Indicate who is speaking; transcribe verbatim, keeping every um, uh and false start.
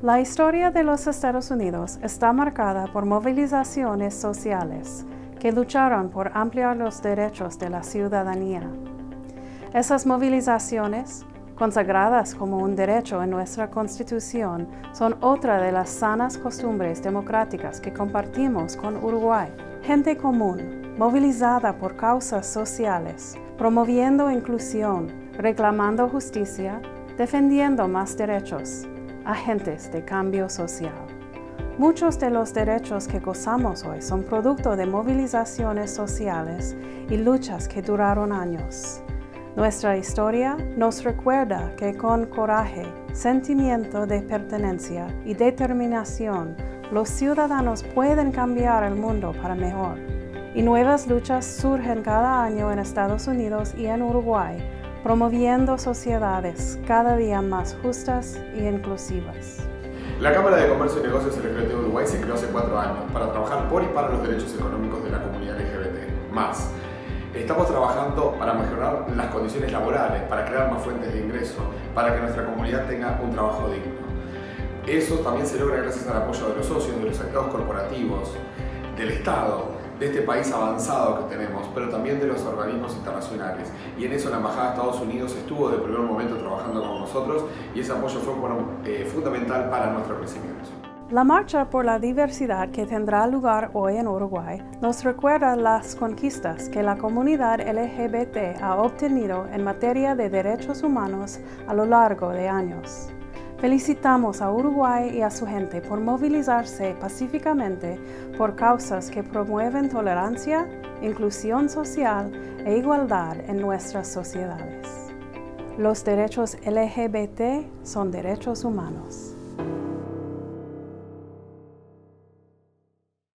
Speaker 1: La historia de los Estados Unidos está marcada por movilizaciones sociales que lucharon por ampliar los derechos de la ciudadanía. Esas movilizaciones, consagradas como un derecho en nuestra Constitución, son otra de las sanas costumbres democráticas que compartimos con Uruguay. Gente común, movilizada por causas sociales, promoviendo inclusión, reclamando justicia, defendiendo más derechos, agentes de cambio social. Muchos de los derechos que gozamos hoy son producto de movilizaciones sociales y luchas que duraron años. Nuestra historia nos recuerda que con coraje, sentimiento de pertenencia y determinación, los ciudadanos pueden cambiar el mundo para mejor. Y nuevas luchas surgen cada año en Estados Unidos y en Uruguay, promoviendo sociedades cada día más justas e inclusivas.
Speaker 2: La Cámara de Comercio y Negocios L G B T de Uruguay se creó hace cuatro años para trabajar por y para los derechos económicos de la comunidad L G B T más. Estamos trabajando para mejorar las condiciones laborales, para crear más fuentes de ingreso, para que nuestra comunidad tenga un trabajo digno. Eso también se logra gracias al apoyo de los socios, de los actores corporativos, del Estado, de este país avanzado que tenemos, pero también de los organismos internacionales. Y en eso la Embajada de Estados Unidos estuvo de primer momento trabajando con nosotros y ese apoyo fue bueno, eh, fundamental para nuestro crecimiento.
Speaker 1: La marcha por la diversidad que tendrá lugar hoy en Uruguay nos recuerda las conquistas que la comunidad L G B T ha obtenido en materia de derechos humanos a lo largo de años. Felicitamos a Uruguay y a su gente por movilizarse pacíficamente por causas que promueven tolerancia, inclusión social e igualdad en nuestras sociedades. Los derechos L G B T son derechos humanos.